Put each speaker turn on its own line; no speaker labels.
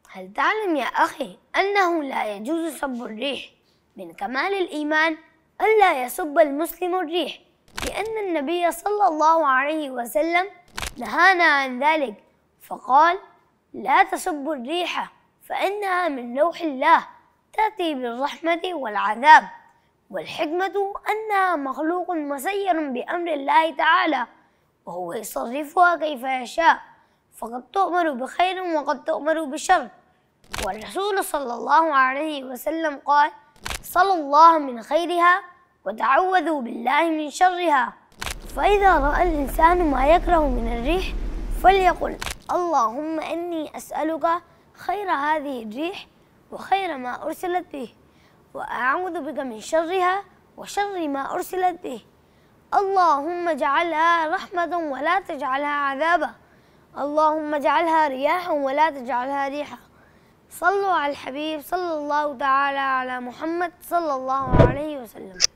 هل تعلم يا أخي أنه لا يجوز سب الريح؟ من كمال الإيمان ألا يسب المسلم الريح، لأن النبي صلى الله عليه وسلم نهانا عن ذلك فقال: لا تسبوا الريح فإنها من روح الله تأتي بالرحمة والعذاب، والحكمة أنها مخلوق مسير بأمر الله تعالى وهو يصرفها كيف يشاء، فقد تؤمر بخير وقد تؤمر بشر. والرسول صلى الله عليه وسلم قال: صلوا الله من خيرها وتعوذوا بالله من شرها. فإذا رأى الإنسان ما يكره من الريح فليقل: اللهم إني أسألك خير هذه الريح وخير ما أرسلت به، وأعوذ بك من شرها وشر ما أرسلت به. اللهم اجعلها رحمة ولا تجعلها عذابا، اللهم اجعلها رياحا ولا تجعلها ريحا. صلوا على الحبيب صلى الله تعالى على محمد صلى الله عليه وسلم.